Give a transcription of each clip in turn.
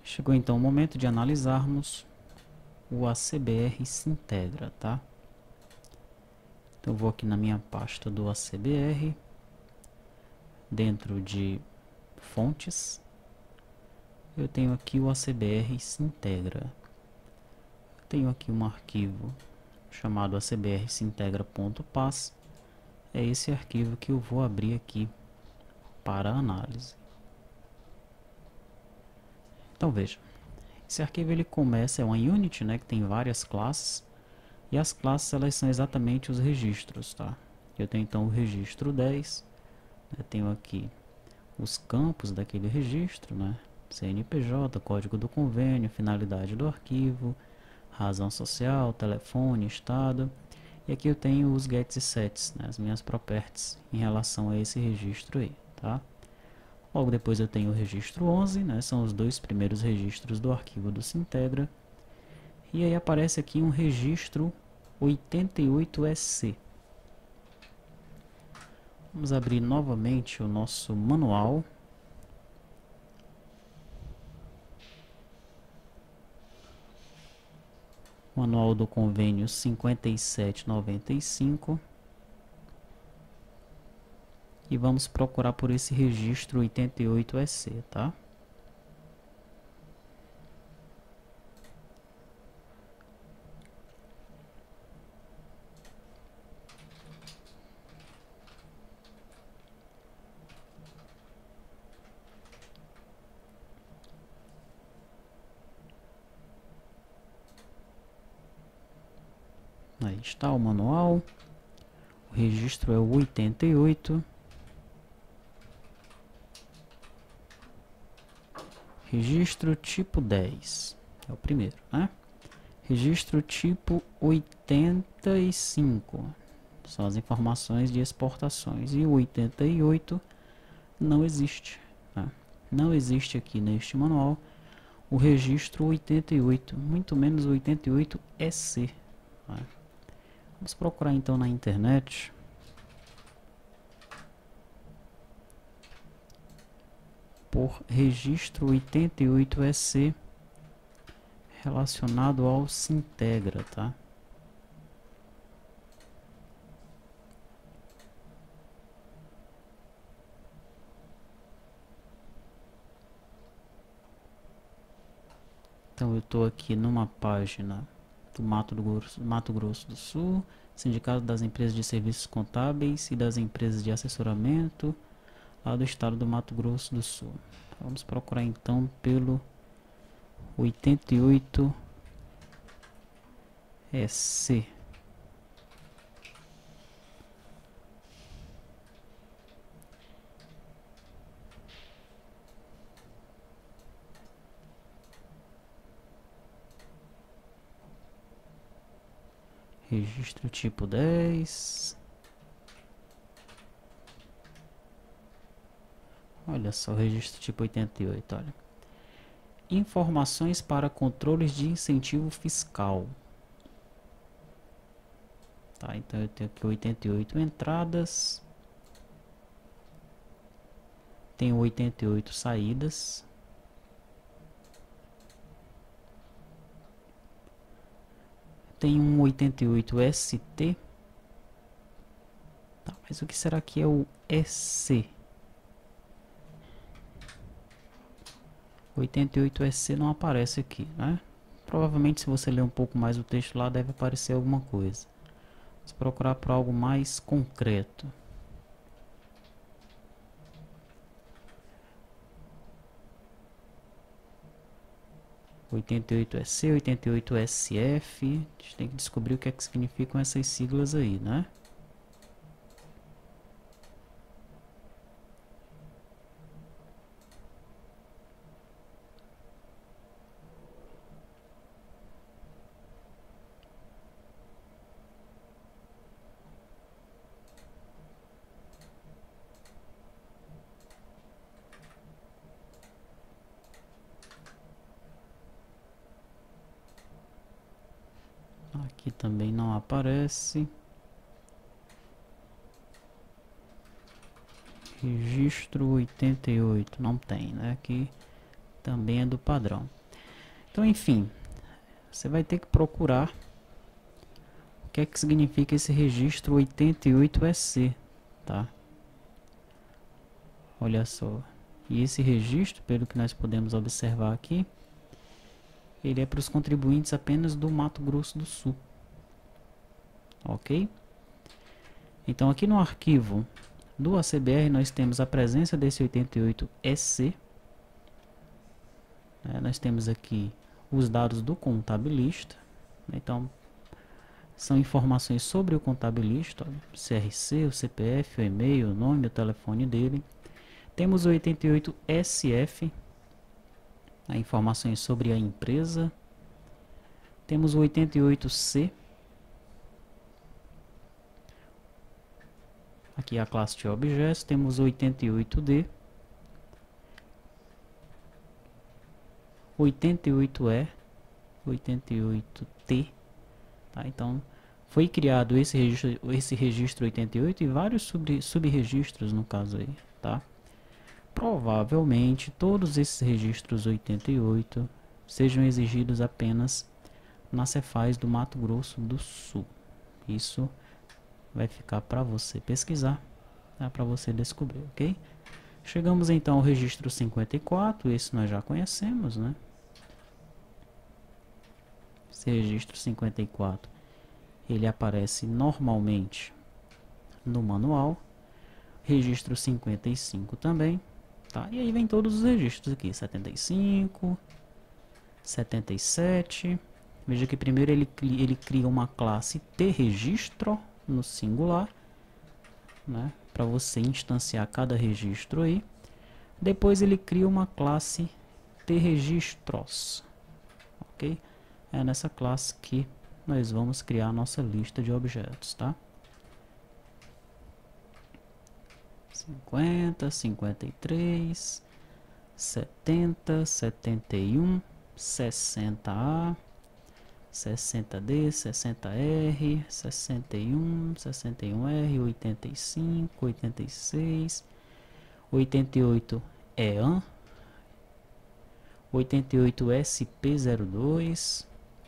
Chegou então o momento de analisarmos o ACBR Sintegra, tá? Então eu vou aqui na minha pasta do ACBR, dentro de fontes, eu tenho aqui o ACBR Sintegra. Eu tenho aqui um arquivo chamado acbrsintegra.paz. É esse arquivo que eu vou abrir aqui para análise. Então veja, esse arquivo ele começa, é uma unit, né, que tem várias classes, e as classes elas são exatamente os registros, tá? Eu tenho então o registro 10, eu tenho aqui os campos daquele registro, né? CNPJ, código do convênio, finalidade do arquivo, razão social, telefone, estado. E aqui eu tenho os gets e sets, né? As minhas properties em relação a esse registro aí, tá? Logo depois eu tenho o registro 11, né? São os dois primeiros registros do arquivo do Sintegra. E aí aparece aqui um registro 88SC. Vamos abrir novamente o nosso manual. Manual do convênio 5795. E vamos procurar por esse registro 88SC, tá? Aí está o manual. O registro é o 88. Registro tipo 10. É o primeiro, né? Registro tipo 85. São as informações de exportações. E o 88 não existe, né? Não existe aqui neste manual o registro 88, muito menos o 88EC, né? Vamos procurar então na internet por registro 88EC relacionado ao Sintegra, tá? Então eu estou aqui numa página do Mato Grosso do Sul, Sindicato das Empresas de Serviços Contábeis e das Empresas de Assessoramento, lá do estado do Mato Grosso do Sul. Vamos procurar então pelo 88EC. Registro tipo 10. Olha só, registro tipo 88, olha. Informações para controles de incentivo fiscal. Tá, então eu tenho aqui 88 entradas. Tenho 88 saídas. Tem um 88ST. Tá, mas o que será que é o EC? 88SC não aparece aqui, né? Provavelmente se você ler um pouco mais o texto lá deve aparecer alguma coisa. Vamos procurar por algo mais concreto. 88SC, 88SF. A gente tem que descobrir o que é que significam essas siglas aí, né? Aqui também não aparece. Registro 88, não tem, né? Aqui também é do padrão. Então, enfim, você vai ter que procurar o que é que significa esse registro 88EC, tá? Olha só. E esse registro, pelo que nós podemos observar aqui, ele é para os contribuintes apenas do Mato Grosso do Sul. Ok? Então, aqui no arquivo do ACBR, nós temos a presença desse 88EC. Nós temos aqui os dados do contabilista. Então, são informações sobre o contabilista, o CRC, o CPF, o e-mail, o nome, o telefone dele. Temos o 88SF, informações sobre a empresa. Temos o 88C, aqui a classe de objetos. Temos o 88D, 88E, 88T. Tá? Então, foi criado esse registro 88 e vários subregistros no caso aí, tá? Provavelmente todos esses registros 88 sejam exigidos apenas na Cefaz do Mato Grosso do Sul. Isso vai ficar para você pesquisar, tá? Para você descobrir, ok? Chegamos então ao registro 54, esse nós já conhecemos, né? Esse registro 54, ele aparece normalmente no manual. Registro 55 também. Tá? E aí vem todos os registros aqui, 75, 77. Veja que primeiro ele cria uma classe tregistro no singular, né, para você instanciar cada registro aí. Depois ele cria uma classe tregistros, ok? É nessa classe que nós vamos criar a nossa lista de objetos, tá? 50, 53, 70, 71, 60A, 60D, 60R, 61, 61R, 85, 86, 88EAN, 88SP02.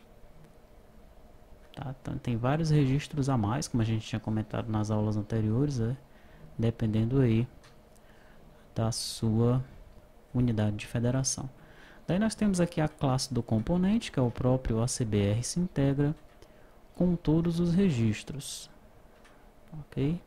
Tá? Então, tem vários registros a mais, como a gente tinha comentado nas aulas anteriores, né? Dependendo aí da sua unidade de federação. Daí nós temos aqui a classe do componente, que é o próprio ACBR se integra com todos os registros, ok?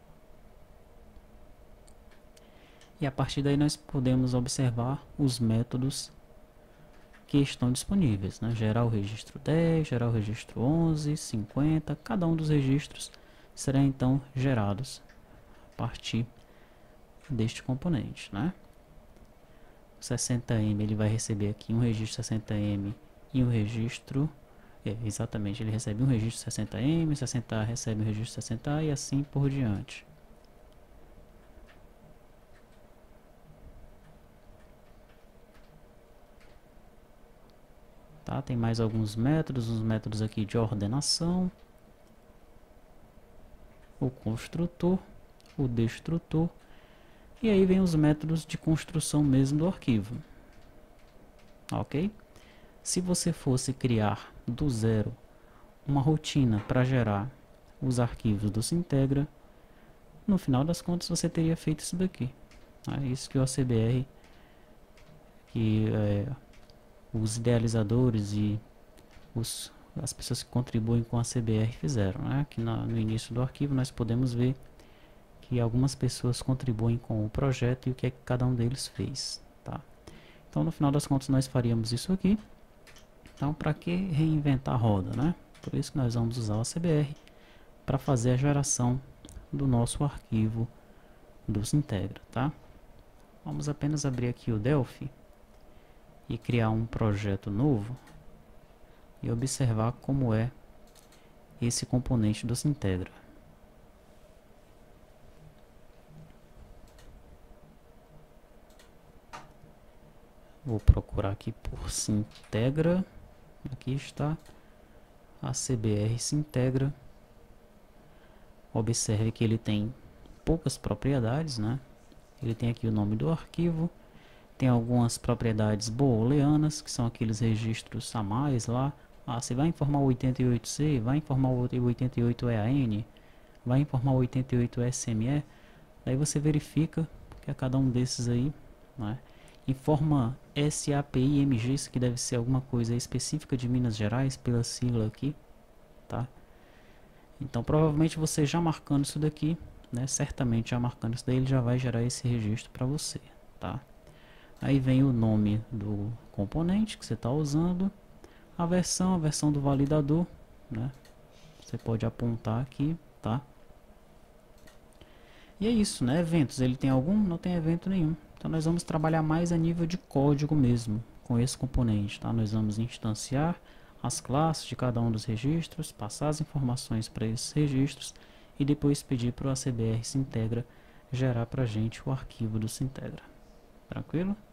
E a partir daí nós podemos observar os métodos que estão disponíveis, né? Gerar o registro 10, gerar o registro 11, 50, cada um dos registros será então gerados a partir deste componente, né? O 60M ele vai receber aqui um registro 60M e um registro, exatamente, ele recebe um registro 60M, 60A recebe um registro 60A e assim por diante. Tá? Tem mais alguns métodos, os métodos aqui de ordenação, o construtor, o destrutor, e aí vem os métodos de construção mesmo do arquivo, ok? Se você fosse criar do zero uma rotina para gerar os arquivos do Sintegra, no final das contas você teria feito isso daqui. É isso que o ACBR, os idealizadores e as pessoas que contribuem com a ACBR fizeram, né? Aqui no início do arquivo nós podemos ver que algumas pessoas contribuem com o projeto e o que é que cada um deles fez, tá? Então no final das contas nós faríamos isso aqui. Então para que reinventar a roda, né? Por isso que nós vamos usar o ACBR para fazer a geração do nosso arquivo do Sintegra, tá? Vamos apenas abrir aqui o Delphi e criar um projeto novo e observar como é esse componente do Sintegra. Vou procurar aqui por Sintegra. Aqui está a ACBR Sintegra. Observe que ele tem poucas propriedades, né? Ele tem aqui o nome do arquivo, tem algumas propriedades booleanas, que são aqueles registros a mais lá. Ah, você vai informar o 88C, vai informar o 88EAN, vai informar o 88SME. Daí você verifica que a cada um desses aí, né, informa SAPIMG, isso que deve ser alguma coisa específica de Minas Gerais, pela sigla aqui, tá? Então provavelmente você já marcando isso daqui, né, certamente já marcando isso daí, ele já vai gerar esse registro para você, tá? Aí vem o nome do componente que você está usando, a versão do validador, né? Você pode apontar aqui, tá? E é isso, né? Eventos, ele tem algum? Não tem evento nenhum. Então nós vamos trabalhar mais a nível de código mesmo, com esse componente, tá? Nós vamos instanciar as classes de cada um dos registros, passar as informações para esses registros e depois pedir para o ACBR Sintegra gerar para a gente o arquivo do Sintegra. Tranquilo?